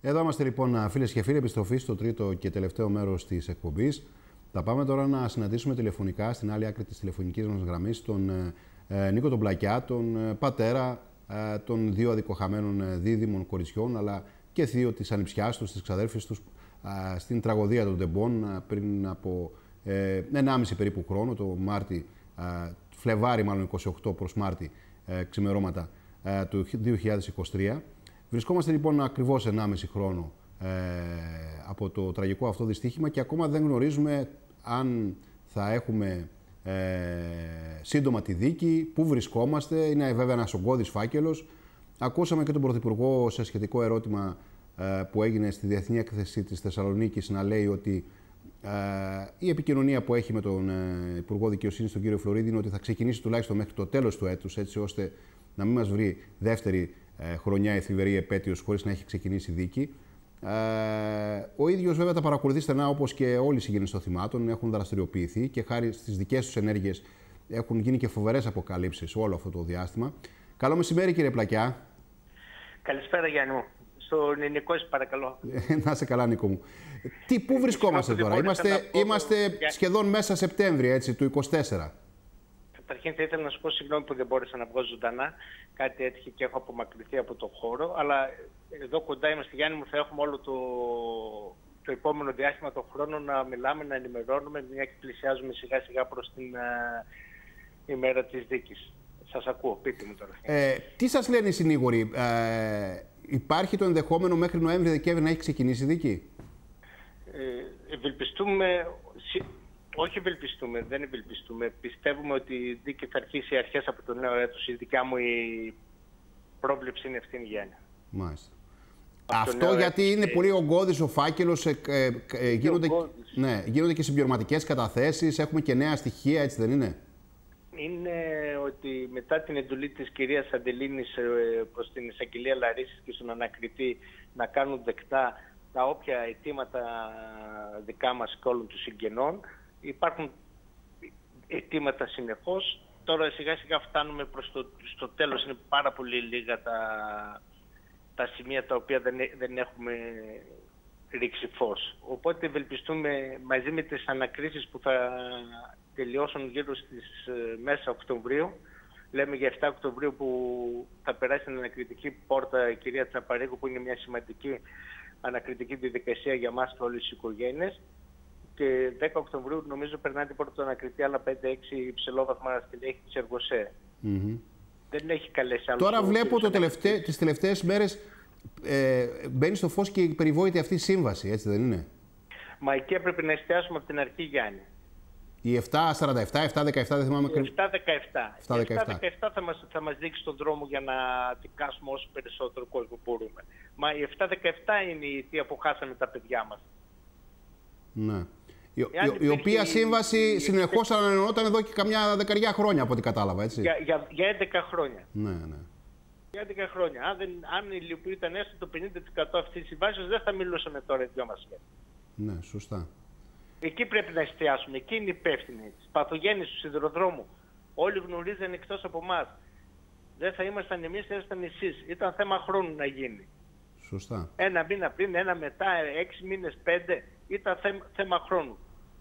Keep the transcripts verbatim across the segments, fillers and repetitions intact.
Εδώ είμαστε λοιπόν, φίλες και φίλοι, επιστροφή στο τρίτο και τελευταίο μέρος της εκπομπής. Θα πάμε τώρα να συναντήσουμε τηλεφωνικά στην άλλη άκρη της τηλεφωνικής μας γραμμής τον ε, Νίκο τον Πλακιά, τον ε, πατέρα ε, των δύο αδικοχαμένων ε, δίδυμων κοριτσιών, αλλά και θείο της ανιψιάς τους, της ξαδέρφης τους, ε, στην τραγωδία των Τεμπών ε, πριν από ε, ενάμιση περίπου χρόνο, το Μάρτι, ε, Φλεβάρι μάλλον είκοσι οκτώ προς Μάρτι, ε, ξημερώματα ε, του δύο χιλιάδες είκοσι τρία. Βρισκόμαστε λοιπόν ακριβώς ενάμιση χρόνο ε, από το τραγικό αυτό δυστύχημα και ακόμα δεν γνωρίζουμε αν θα έχουμε ε, σύντομα τη δίκη, πού βρισκόμαστε. Είναι βέβαια ένας ογκώδης φάκελος. Ακούσαμε και τον Πρωθυπουργό σε σχετικό ερώτημα ε, που έγινε στη Διεθνή Έκθεση της Θεσσαλονίκης να λέει ότι ε, η επικοινωνία που έχει με τον ε, Υπουργό Δικαιοσύνης, τον κύριο Φλωρίδη, είναι ότι θα ξεκινήσει τουλάχιστον μέχρι το τέλος του έτους, έτσι ώστε να μην μας βρει δεύτερη ε, χρονιά η θλιβερή επέτειος χωρίς να έχει ξεκινήσει δίκη. Ε, ο ίδιος βέβαια τα παρακολουθεί στενά, όπως και όλοι οι συγγενείς των θυμάτων έχουν δραστηριοποιηθεί και χάρη στις δικές τους ενέργειες έχουν γίνει και φοβερές αποκαλύψεις όλο αυτό το διάστημα. Καλό μεσημέρι, κύριε Πλακιά. Καλησπέρα, Γιάννη μου. Στον Νικό, παρακαλώ. Να είσαι καλά, Νίκο μου. Τι, πού βρισκόμαστε τώρα? Είμαστε, είμαστε για... σχεδόν μέσα Σεπτέμβρη, έτσι, του είκοσι τέσσερα. Καταρχήν θα ήθελα να σου πω συγγνώμη που δεν μπόρεσα να βγω ζωντανά. Κάτι έτυχε και έχω απομακρυνθεί από το χώρο. Αλλά εδώ κοντά είμαστε, Γιάννη μου, θα έχουμε όλο το, το επόμενο διάστημα τον χρόνο να μιλάμε, να ενημερώνουμε, μια και πλησιάζουμε σιγά σιγά προς την uh, ημέρα της δίκης. Σας ακούω, πείτε μου τώρα. Ε, τι σας λένε οι συνήγοροι? Ε, υπάρχει το ενδεχόμενο μέχρι Νοέμβρη-Δεκέμβρη να έχει ξεκινήσει η δίκη? Ε, ευελπιστούμε... Όχι ευελπιστούμε, δεν ευελπιστούμε. Πιστεύουμε ότι η δίκη θα αρχίσει αρχές από το νέο έτος. Η δικιά μου η πρόβλεψη είναι ευθύνη, Γιάννη. Μάλιστα. Αυτό γιατί έτος, είναι και... πολύ ογκώδης ο φάκελος, ε, ε, ε, γίνονται, ναι, γίνονται και συμπληρωματικές καταθέσεις, έχουμε και νέα στοιχεία, έτσι δεν είναι? Είναι ότι μετά την εντολή της κυρίας Αντελίνης προς την εισαγγελία Λαρίσης και στον ανακριτή να κάνουν δεκτά τα όποια αιτήματα δικά μας και όλων των συγγενών, υπάρχουν αιτήματα συνεχώς. Τώρα σιγά σιγά φτάνουμε προς το στο τέλος. Είναι πάρα πολύ λίγα τα, τα σημεία τα οποία δεν, δεν έχουμε ρίξει φως. Οπότε ευελπιστούμε μαζί με τις ανακρίσεις που θα τελειώσουν γύρω στις ε, μέσα Οκτωβρίου. Λέμε για εφτά Οκτωβρίου που θα περάσει την ανακριτική πόρτα η κυρία Τσαπαρίγου, που είναι μια σημαντική ανακριτική διαδικασία για μας και όλες τις οικογένειες. Και δέκα Οκτωβρίου νομίζω περνάει την πρώτη ανακριτή, άλλα πέντε έξι υψηλόβαθμα στελέχη της Εργοσέ. Mm-hmm. Δεν έχει καλέσει άλλους. Τώρα βλέπω το τελευταί, τις τελευταίες μέρες ε, μπαίνει στο φως και η περιβόητη αυτή σύμβαση, έτσι δεν είναι? Μα εκεί έπρεπε να εστιάσουμε από την αρχή, Γιάννη. Η επτά σαράντα επτά, επτά δεκαεπτά, δεν θυμάμαι. Η επτά δεκαεπτά. Η επτά δεκαεπτά θα μας, θα μας δείξει τον δρόμο για να δικάσουμε όσο περισσότερο κόσμο μπορούμε. Μα η επτά δεκαεπτά είναι η αιτία που χάσαμε τα παιδιά μας. Ναι. Η, η, η οποία σύμβαση η... συνεχώς ανανεωνόταν εδώ και καμιά δεκαριά χρόνια, από ό,τι κατάλαβα, έτσι. Για, για, για έντεκα χρόνια. Ναι, ναι. Για έντεκα χρόνια. Αν, δεν, αν υλοποιούταν έστω το πενήντα τοις εκατό αυτής της συμβάσεως, δεν θα μιλούσαμε τώρα οι δυο μας. Ναι, σωστά. Εκεί πρέπει να εστιάσουμε. Εκεί είναι υπεύθυνοι. Τις παθογένειες του σιδηροδρόμου. Όλοι γνωρίζαν εκτός από εμάς. Δεν θα ήμασταν εμείς, δεν ήσασταν εσείς. Ήταν θέμα χρόνου να γίνει. Σωστά. Ένα μήνα πριν, ένα μετά, έξι μήνες, πέντε. Ήταν θέμα, θέμα χρόνου.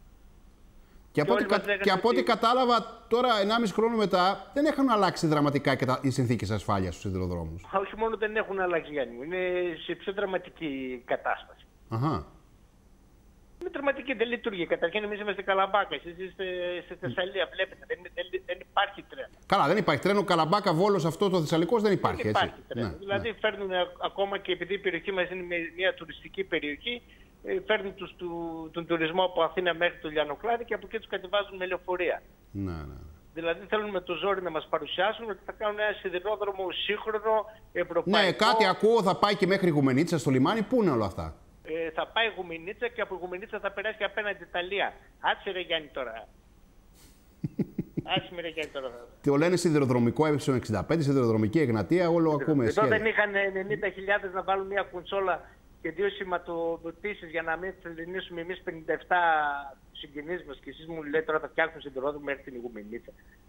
Και, και, από, ό,τι, κα... και από ό,τι κατάλαβα τώρα, ενάμιση χρόνο μετά, δεν έχουν αλλάξει δραματικά και τα... οι συνθήκες ασφάλειας στους σιδηροδρόμους. Όχι μόνο δεν έχουν αλλάξει, Γιάννη μου. Είναι σε πιο δραματική κατάσταση. Αχα. Είναι δραματική, δεν λειτουργεί. Καταρχήν εμείς είμαστε Καλαμπάκα, εσείς είστε στη Θεσσαλία, βλέπετε. Δεν, δεν, δεν υπάρχει τρένο. Καλά, δεν υπάρχει τρένο. Καλαμπάκα, Βόλος, αυτό το Θεσσαλικός δεν υπάρχει. Δεν υπάρχει έτσι. τρένο. Ναι, δηλαδή ναι. Φέρνουν ακόμα και επειδή η περιοχή μας είναι μια τουριστική περιοχή, φέρνουν τους, του, τον τουρισμό από Αθήνα μέχρι το Λιανοκλάδι και από εκεί τους κατεβάζουν με λεωφορεία. Ναι, ναι. Δηλαδή θέλουν με το ζόρι να μας παρουσιάσουν ότι θα κάνουν ένα σιδηρόδρομο σύγχρονο, ευρωπαϊκό. Ναι, κάτι ακούω, θα πάει και μέχρι Γουμενίτσα στο λιμάνι. Πού είναι όλα αυτά? Ε, θα πάει Γουμενίτσα και από Γουμενίτσα θα περάσει και απέναντι Ιταλία. Άτσε ρε Γιάννη τώρα. Άτσε με ρε Γιάννη τώρα. Το λένε σιδηροδρομικό ε εξήντα πέντε, σιδηροδρομική Εγνατία, όλο ακούμε. Εδώ δεν είχαν ενενήντα χιλιάδες να βάλουν μια κουντσόλα και δύο σηματοδοτήσεις για να μην θεληνίσουμε εμείς πενήντα επτά συγγενείς μας και εσείς μου λέτε τώρα θα φτιάξουν σιδηρόδρομο μέχρι την Γουμενίτσα.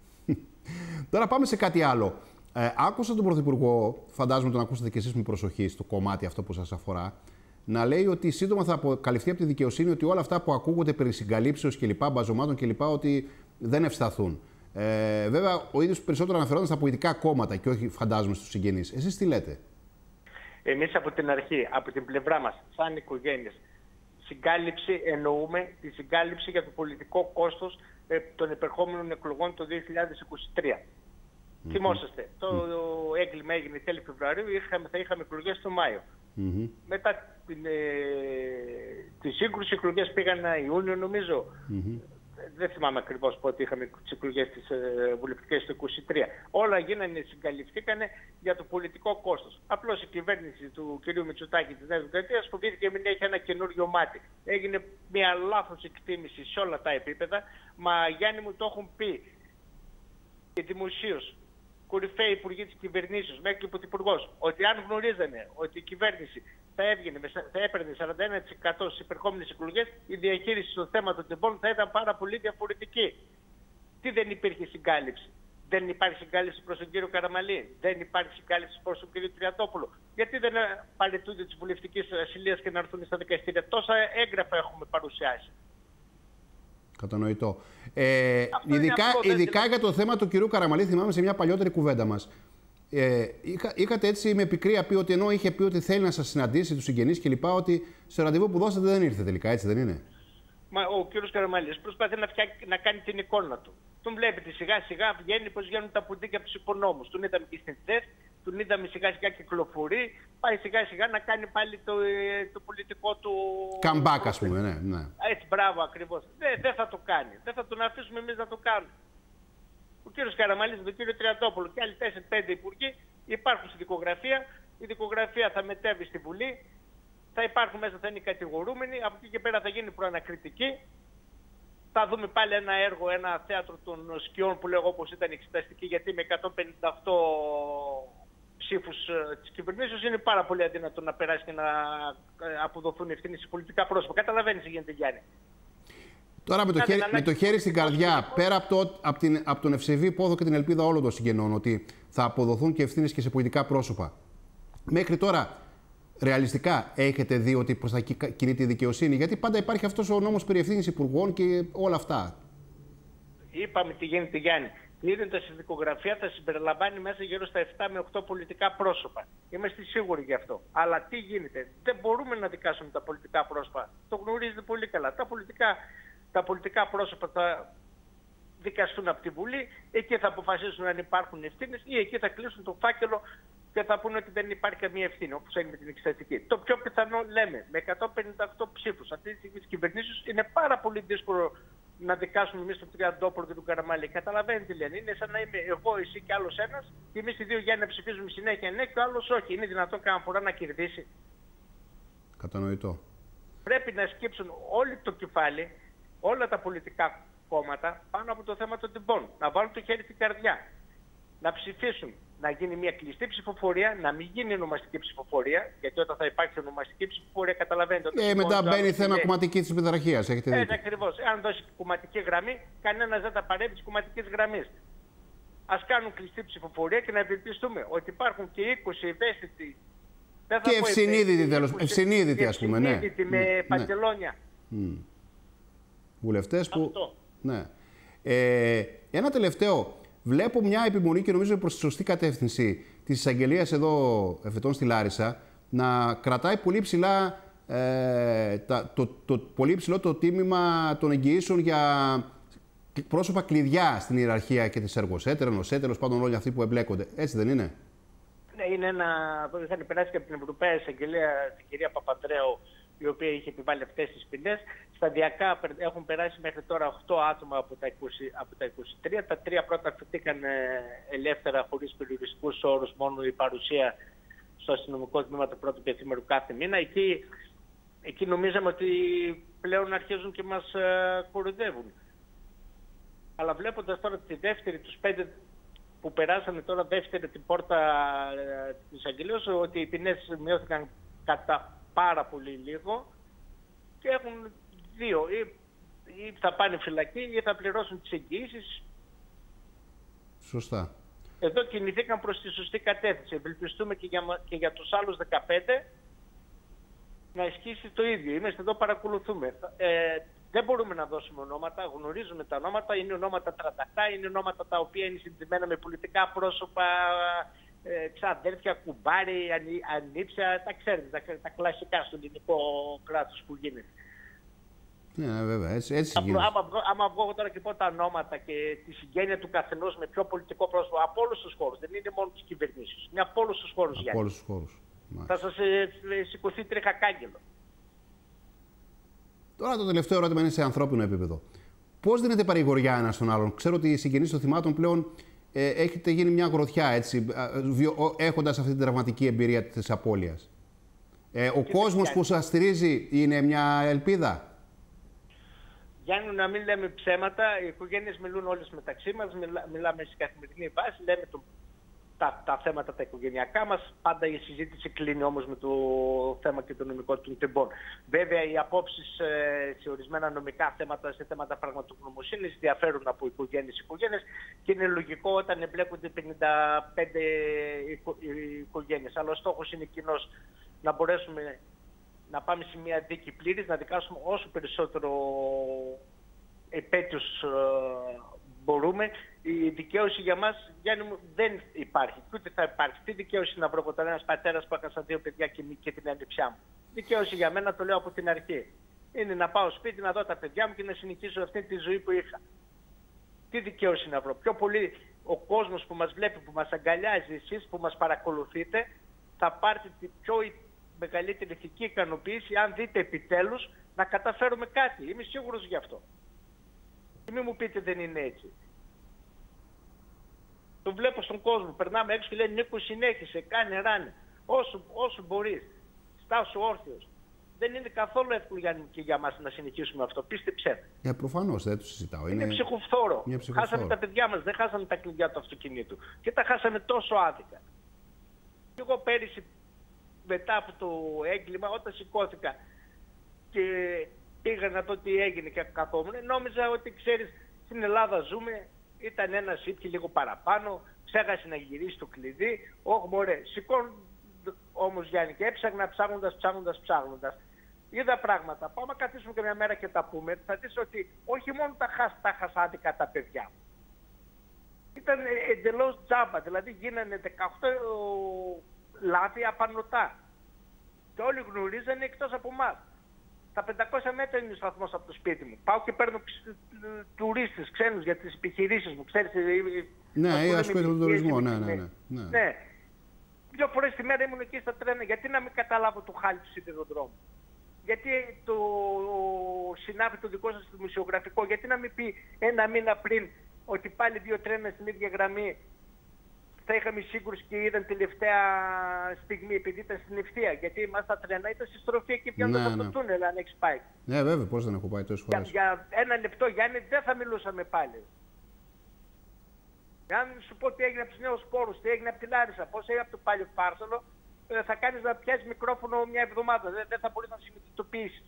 Τώρα πάμε σε κάτι άλλο. Ε, άκουσα τον Πρωθυπουργό, φαντάζομαι τον ακούσατε και εσείς με προσοχή στο κομμάτι αυτό που σας αφορά, να λέει ότι σύντομα θα αποκαλυφθεί από τη δικαιοσύνη ότι όλα αυτά που ακούγονται περί συγκαλύψεως και λοιπά, μπαζωμάτων και λοιπά, ότι δεν ευσταθούν. Ε, βέβαια, ο ίδιος περισσότερο αναφερόταν στα πολιτικά κόμματα και όχι, φαντάζομαι, στους συγγενείς. Εσείς τι λέτε? Εμείς από την αρχή, από την πλευρά μας, σαν οικογένειες, συγκάλυψη εννοούμε τη συγκάλυψη για το πολιτικό κόστος ε, των επερχόμενων εκλογών το δύο χιλιάδες είκοσι τρία. Mm-hmm. Θυμόσαστε, mm-hmm. το έγκλημα έγινε τέλη Φεβρουαρίου, είχαμε, θα είχαμε εκλογές το Μάιο. Mm-hmm. Μετά την, ε, τη σύγκρουση, οι εκλογές πήγαν Ιούνιο νομίζω. Mm-hmm. Δεν θυμάμαι ακριβώς πότε είχαμε τις εκλογές της ε, βουλευτικές το είκοσι τρία. Όλα γίνανε, συγκαλυφθήκανε για το πολιτικό κόστος. Απλώς η κυβέρνηση του κ. Μητσοτάκη της Νέας Δημοκρατίας φοβήθηκε μην έχει ένα καινούριο μάτι. Έγινε μια λάθος εκτίμηση σε όλα τα επίπεδα. Μα Γιάννη μου το έχουν πει και δημοσίως κορυφαίοι υπουργοί της κυβερνήσεως, μέχρι και ο πρωθυπουργός, ότι αν γνωρίζανε ότι η κυβέρνηση θα, έβγαινε, θα έπαιρνε σαράντα ένα τοις εκατό στις επερχόμενες εκλογές, η διαχείριση στο θέμα των τεμπών θα ήταν πάρα πολύ διαφορετική. Τι δεν υπήρχε συγκάλυψη? Δεν υπάρχει συγκάλυψη προς τον κύριο Καραμανλή, δεν υπάρχει συγκάλυψη προς τον κύριο Τριαντόπουλο. Γιατί δεν παραιτούνται της βουλευτικής ασυλίας και να έρθουν στα δικαστήρια? Τόσα έγγραφα έχουμε παρουσιάσει. Κατανοητό. Ε, ειδικά αυτό, ειδικά δεν... για το θέμα του κυρίου Καραμανλή, θυμάμαι σε μια παλιότερη κουβέντα μας. Ε, είχα, είχατε έτσι με πικρία πει ότι ενώ είχε πει ότι θέλει να σας συναντήσει τους συγγενείς και λοιπά, ότι στο ραντεβού που δώσατε δεν ήρθε τελικά, έτσι δεν είναι? Μα ο κύριος Καραμανλής προσπαθεί να, φτιά... να κάνει την εικόνα του. Τον βλέπετε σιγά σιγά βγαίνει πως βγαίνουν τα πουντίκια από τους υπονόμους. Τον είδαμε και στην ΤΕΘ, τον είδαμε σιγά σιγά κυκλοφορεί, πάει σιγά σιγά να κάνει πάλι το, το πολιτικό του... Καμπάκ, ας πούμε, ναι. ναι. Έτσι, μπράβο ακριβώς. Δεν δε θα το κάνει. Δεν θα τον αφήσουμε εμείς να το κάνουμε. Ο κύριος Καραμανλής, τον κύριο Τριαντόπουλο και άλλοι τέσσερις πέντε υπουργοί υπάρχουν στη δικογραφία. Η δικογραφία θα μετέβει στη Βουλή. Θα υπάρχουν μέσα, θα είναι οι κατηγορούμενοι. Από εκεί και πέρα θα γίνει προανακριτική. Θα δούμε πάλι ένα έργο, ένα θέατρο των σκιών που λέγω όπως ήταν η εξεταστική, γιατί με εκατόν πενήντα οκτώ ψήφους της κυβερνήσεως είναι πάρα πολύ αδύνατο να περάσει και να αποδοθούν ευθύνες σε πολιτικά πρόσωπα. Καταλαβαίνεις τι γίνεται, Γιάννη? Τώρα με το, χέρι, με το χέρι στην καρδιά, πέρα από, το, από, την, από τον ευσεβή πόθο και την ελπίδα όλων των συγγενών ότι θα αποδοθούν και ευθύνες και σε πολιτικά πρόσωπα. Μέχρι τώρα, ρεαλιστικά έχετε δει ότι προς τα κινείται η δικαιοσύνη? Γιατί πάντα υπάρχει αυτός ο νόμος περί ευθύνης υπουργών και όλα αυτά. Είπαμε τι γίνεται, Γιάννη. Κλείνοντας τη δικογραφία θα συμπεριλαμβάνει μέσα γύρω στα επτά με οκτώ πολιτικά πρόσωπα. Είμαστε σίγουροι γι' αυτό. Αλλά τι γίνεται? Δεν μπορούμε να δικάσουμε τα πολιτικά πρόσωπα. Το γνωρίζετε πολύ καλά. Τα πολιτικά, τα πολιτικά πρόσωπα θα δικαστούν από τη Βουλή, εκεί θα αποφασίσουν αν υπάρχουν ευθύνες ή εκεί θα κλείσουν το φάκελο και θα πούνε ότι δεν υπάρχει καμία ευθύνη, όπως έγινε με την εξεταστική. Το πιο πιθανό, λέμε, με εκατόν πενήντα οκτώ ψήφους αυτή τη στιγμή της κυβερνήσεως, είναι πάρα πολύ δύσκολο να δικάσουμε εμείς τον Τριαντόπουλο και τον Καραμανλή. Καταλαβαίνετε τι λένε? Είναι σαν να είμαι εγώ, εσύ και άλλος ένας, και εμείς οι δύο Γιάννη να ψηφίζουμε συνέχεια ναι και ο άλλος όχι. Είναι δυνατόν κανένα φορά να κερδίσει? Κατανοητό. Πρέπει να σκύψουν όλοι το κεφάλι, όλα τα πολιτικά κόμματα, πάνω από το θέμα των τυμπών. Να βάλουν το χέρι στην καρδιά. Να ψηφίσουν. Να γίνει μια κλειστή ψηφοφορία, να μην γίνει ονομαστική ψηφοφορία, γιατί όταν θα υπάρξει ονομαστική ψηφοφορία, καταλαβαίνετε ότι. Ε, μετά μπαίνει θέμα είναι... κομματική τη πειθαρχίας. Έχετε δίκιο. Έτσι ακριβώς. Αν δώσει κομματική γραμμή, κανένας δεν τα παρέμβει τη κομματική γραμμή. Ας κάνουν κλειστή ψηφοφορία και να ευελπιστούμε ότι υπάρχουν και είκοσι ευαίσθητοι. Και ευσυνείδητοι, τέλος. Ευσυνείδητοι, ας πούμε. Ναι. Ευσυνείδητοι με ναι. παντελόνια. Mm. Βουλευτές που. Ναι. Ε, ένα τελευταίο. Βλέπω μια επιμονή και νομίζω προς τη σωστή κατεύθυνση της εισαγγελίας εδώ εφετών στη Λάρισα να κρατάει πολύ ψηλά ε, τα, το, το, πολύ ψηλό το τίμημα των εγγυήσεων για πρόσωπα κλειδιά στην ιεραρχία και της εργοσέτερων, ενωσέτερων, πάντων όλοι αυτοί που εμπλέκονται. Έτσι δεν είναι? Ναι, είναι ένα. Είχαν περάσει και από την Ευρωπαία Εισαγγελία την κυρία Παπαντρέου, η οποία είχε επιβάλει αυτές τις ποινές. Σταδιακά έχουν περάσει μέχρι τώρα οκτώ άτομα από τα, είκοσι, από τα είκοσι τρία. Τα τρία πρώτα φυτήκαν ελεύθερα, χωρίς περιοριστικούς όρους, μόνο η παρουσία στο αστυνομικό τμήμα του πρώτου πενθήμερου κάθε μήνα. Εκεί, εκεί νομίζαμε ότι πλέον αρχίζουν και μας κοροϊδεύουν. Αλλά βλέποντας τώρα τη δεύτερη, τους πέντε που περάσανε τώρα δεύτερη την πόρτα της εισαγγελίας, ότι οι ποινές μειώθηκαν κατά πάρα πολύ λίγο και έχουν δύο, ή, ή θα πάνε φυλακή ή θα πληρώσουν τις εγγυήσεις. Σωστά. Εδώ κινηθήκαν προς τη σωστή κατεύθυνση. Ευελπιστούμε και για, και για τους άλλους δεκαπέντε να ισχύσει το ίδιο. Είμαστε εδώ, παρακολουθούμε. Ε, δεν μπορούμε να δώσουμε ονόματα, γνωρίζουμε τα ονόματα, είναι ονόματα τριάντα επτά, είναι ονόματα τα οποία είναι συνδεμένα με πολιτικά πρόσωπα, ε, ξαδέρφια, κουμπάρι, ανή, ανήψια, τα ξέρετε, τα, τα κλασικά στο ελληνικό κράτος που γίνεται. Ναι, βέβαια, έτσι, έτσι γίνεται. Άμα, άμα βγω τώρα και πω τα ονόματα και τη συγγένεια του καθενός με πιο πολιτικό πρόσωπο από όλους τους χώρους, δεν είναι μόνο τις κυβερνήσεις, είναι από όλους τους χώρους. Από όλους τους χώρους. Θα σας ε, σηκωθεί τρίχα κάγκελο. Τώρα το τελευταίο ερώτημα είναι σε ανθρώπινο επίπεδο. Πώς δίνετε παρηγοριά ένας στον άλλον? Ξέρω ότι οι συγγενείς των θυμάτων πλέον ε, έχετε γίνει μια γροθιά, έτσι, έχοντας αυτή την τραυματική εμπειρία της απώλειας. Ε, ο κόσμος που σας στηρίζει είναι μια ελπίδα? Γιάννη, να μην λέμε ψέματα, οι οικογένειες μιλούν όλες μεταξύ μας, μιλά, μιλάμε σε καθημερινή βάση, λέμε το, τα, τα θέματα τα οικογενειακά μας, πάντα η συζήτηση κλείνει όμως με το θέμα και το νομικό των τεμπών. Βέβαια οι απόψεις ε, σε ορισμένα νομικά θέματα, σε θέματα πραγματογνωμοσύνης διαφέρουν από οικογένειες σε οικογένειες και είναι λογικό όταν εμπλέκονται πενήντα πέντε οικο, οικογένειες. Αλλά ο στόχος είναι κοινός, να μπορέσουμε να πάμε σε μια δίκη πλήρης, να δικάσουμε όσο περισσότερο επέτειους ε, μπορούμε. Η δικαίωση για μας, Γιάννη μου, δεν υπάρχει. Και ούτε θα υπάρχει. Τι δικαίωση να βρω όταν ένας πατέρας που έχασα δύο παιδιά και, και την ανιψιά μου? Δικαίωση για μένα, το λέω από την αρχή, είναι να πάω σπίτι, να δω τα παιδιά μου και να συνεχίσω αυτή τη ζωή που είχα. Τι δικαίωση να βρω? Πιο πολύ ο κόσμος που μας βλέπει, που μας αγκαλιάζει, εσείς που μας παρακολουθείτε, θα πάρετε την πιο μεγαλύτερη ηθική ικανοποίηση αν δείτε επιτέλους να καταφέρουμε κάτι. Είμαι σίγουρος γι' αυτό. Και μην μου πείτε δεν είναι έτσι. Το βλέπω στον κόσμο. Περνάμε έξω και λένε Νίκο, συνέχισε, κάνε, ράνε. Όσο, όσο μπορείς. Στάσου όρθιος. Δεν είναι καθόλου εύκολο για, και για μας να συνεχίσουμε αυτό. Πίστεψέ με. Ε, προφανώς δεν το συζητάω. Είναι, είναι ψυχοφθόρο. Χάσαμε τα παιδιά μας, δεν χάσαμε τα κλειδιά του αυτοκινήτου. Και τα χάσαμε τόσο άδικα. Και εγώ πέρυσι, μετά από το έγκλημα, όταν σηκώθηκα και πήγα να δω τι έγινε και καθόμουν, νόμιζα ότι ξέρεις, στην Ελλάδα ζούμε, ήταν ένα σίτκι λίγο παραπάνω, ξέχασε να γυρίσει το κλειδί, όχι μωρέ, σηκώνω όμως Γιάννη και έψαχνα ψάχνοντας, ψάχνοντας, ψάχνοντας. Είδα πράγματα, πάμε να καθίσουμε και μια μέρα και τα πούμε, θα δεις ότι όχι μόνο τα, χάσ, τα χασάδικα τα παιδιά μου. Ήταν εντελώς τζάμπα, δηλαδή γίνανε δεκαοκτώ λάθη απανωτά. Και όλοι γνωρίζανε εκτός από εμάς. Τα πεντακόσια μέτρα είναι ο σταθμός από το σπίτι μου. Πάω και παίρνω τουρίστες ξένους για τις επιχειρήσεις μου. Ξέρεις, ναι, ασχολείται με τον τουρισμό. Ναι, ναι, ναι, ναι. ναι. Δύο φορές τη μέρα ήμουν εκεί στα τρένα. Γιατί να μην καταλάβω το χάλι του σιδηροδρόμου? Γιατί το συνάδει το δικό σας δημοσιογραφικό, γιατί να μην πει ένα μήνα πριν ότι πάλι δύο τρένα στην ίδια γραμμή θα είχαμε σύγκρουση και είδαν τελευταία στιγμή επειδή ήταν στην ευθεία? Γιατί εμάς τα τρένα ήταν στη στροφή εκεί βγαίνοντας ναι, από το τούνελ, αν έχεις πάει. Ναι, βέβαια, πώς δεν έχω πάει τόσες φορές. Για, για ένα λεπτό, Γιάννη, δεν θα μιλούσαμε πάλι. Αν σου πω τι έγινε από τους νέους πόρους, τι έγινε από τη Λάρισα, πώς έγινε από το Πάλιο Πάρσαλο, θα κάνεις να πιάσεις μικρόφωνο μια εβδομάδα. Δεν, δεν θα μπορείς να συνειδητοποιήσεις.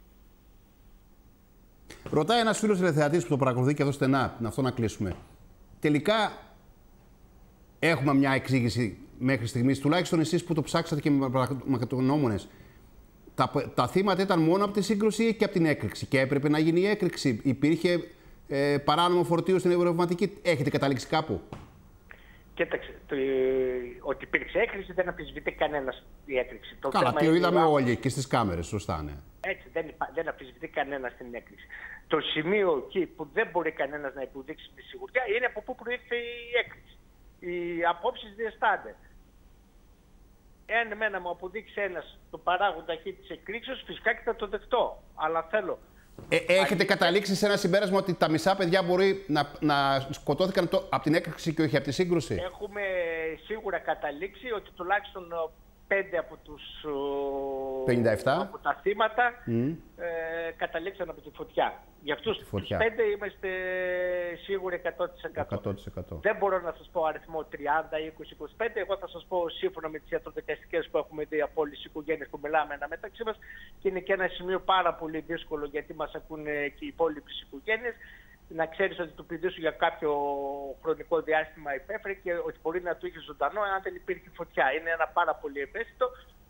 Ρωτάει ένας φίλος τηλεθεατής που το παρακολουθεί και εδώ στενά, να αυτό να κλείσουμε. Τελικά έχουμε μια εξήγηση μέχρι στιγμής, τουλάχιστον εσείς που το ψάξατε και με πραγματογνώμονες. Τα, τα θύματα ήταν μόνο από τη σύγκρουση ή και από την έκρηξη? Και έπρεπε να γίνει η έκρηξη? Υπήρχε ε, παράνομο φορτίο στην ευρωπαϊκή? Έχετε καταλήξει κάπου? Κοίταξε, το, ότι υπήρξε έκρηξη δεν αμφισβητεί κανένας η έκρηξη. Το Καλά, το είδαμε όλοι και στις κάμερες, σωστά, ναι. Έτσι, δεν, δεν αμφισβητεί κανένας την έκρηξη. Το σημείο εκεί που δεν μπορεί κανένας να υποδείξει τη σιγουριά είναι από πού προήλθε η έκρηξη. Οι απόψεις διαισθάνται. Εάν εμένα μου αποδείξει ένας το παράγοντα αρχή της εκρήξεως, φυσικά και θα το δεχτώ. Αλλά θέλω. Ε, έχετε Αγί... καταλήξει σε ένα συμπέρασμα ότι τα μισά παιδιά μπορεί να, να σκοτώθηκαν το, από την έκρηξη και όχι από τη σύγκρουση? Έχουμε σίγουρα καταλήξει ότι τουλάχιστον πέντε από τους πενήντα επτά από τα θύματα mm. ε, καταλήξαν από τη φωτιά. Για αυτούς τους πέντε είμαστε σίγουροι εκατό τοις εκατό. εκατό τοις εκατό. Δεν μπορώ να σας πω αριθμό τριάντα, είκοσι, είκοσι πέντε. Εγώ θα σας πω σύμφωνα με τις ιατροδικαστικές που έχουμε δει από όλες τις οικογένειες που μιλάμε ένα μεταξύ μας, και είναι και ένα σημείο πάρα πολύ δύσκολο γιατί μας ακούνε και οι υπόλοιπες οικογένειες. Να ξέρεις ότι το παιδί σου για κάποιο χρονικό διάστημα υπέφερε και ότι μπορεί να του είχε ζωντανό αν δεν υπήρχε φωτιά. Είναι ένα πάρα πολύ ευαίσθητο.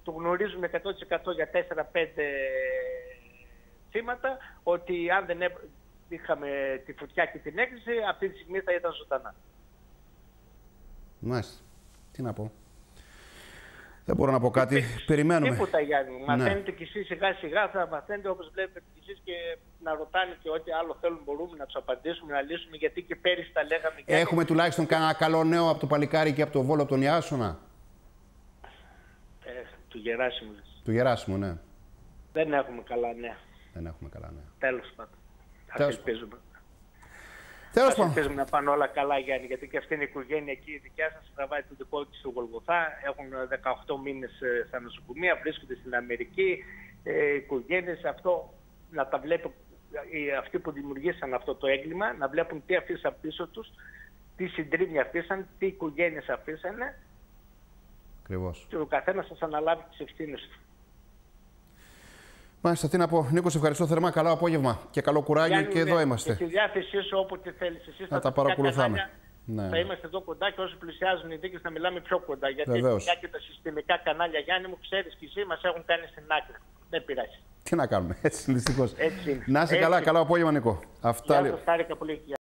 το γνωρίζουμε εκατό τοις εκατό για τέσσερα πέντε θύματα, ότι αν δεν είχαμε τη φωτιά και την έκρηξη, αυτή τη στιγμή θα ήταν ζωντανά. Μάλιστα. Τι να πω. Δεν μπορώ να πω κάτι. Ε, Περιμένουμε. Τίποτα, Γιάννη. Μαθαίνετε ναι. κι εσείς σιγά σιγά, θα μαθαίνετε όπως βλέπετε κι εσείς και να ρωτάνε και ό,τι άλλο θέλουν μπορούμε να τους απαντήσουμε, να λύσουμε, γιατί και πέρυσι τα λέγαμε. Γιάννη. Έχουμε τουλάχιστον κανένα καλό νέο από το Παλικάρι και από το Βόλο, από τον Ιάσονα. Ε, του Γεράσιμου. Του Γεράσιμου, ναι. Δεν έχουμε καλά νέα. Δεν έχουμε καλά νέα. Τέλος πάντων. Ας ελπίζουμε. Τέλος πάντων. Ελπίζουμε να πάνε όλα καλά, Γιάννη, γιατί και αυτή είναι η οικογένεια εκεί, η δικιά σας, τραβάει το δικό της στο Γολγοθά. Έχουν δεκαοκτώ μήνες στα νοσοκομεία, βρίσκονται στην Αμερική. Ε, οι οικογένειες αυτό να τα βλέπουν, αυτοί που δημιουργήσαν αυτό το έγκλημα, να βλέπουν τι αφήσαν πίσω τους, τι συντρίμμια αφήσαν, τι οικογένειες αφήσανε. Ακριβώς. Και ο καθένας σας αναλάβει τις ευθύνες του. Μάλιστα, τι να πω. Νίκο, σε ευχαριστώ θερμά. Καλό απόγευμα και καλό κουράγιο. Γιάννη, και εδώ είμαστε. Και στη διάθεσή σου όποτε θέλεις. Εσείς να τα παρακολουθάμε. Ναι. Θα είμαστε εδώ κοντά και όσο πλησιάζουν οι δίκες θα μιλάμε πιο κοντά. Γιατί Βεβαίως. και τα συστημικά κανάλια, Γιάννη μου, ξέρεις και εσύ, μας έχουν κάνει στην άκρη. Δεν πειράζει. Τι να κάνουμε. Έτσι, δυστυχώς. Έτσι. Να είσαι Έτσι. καλά. Καλό απόγευμα, Νίκο. Αυτά. Γεια σας, χάρηκα πολύ.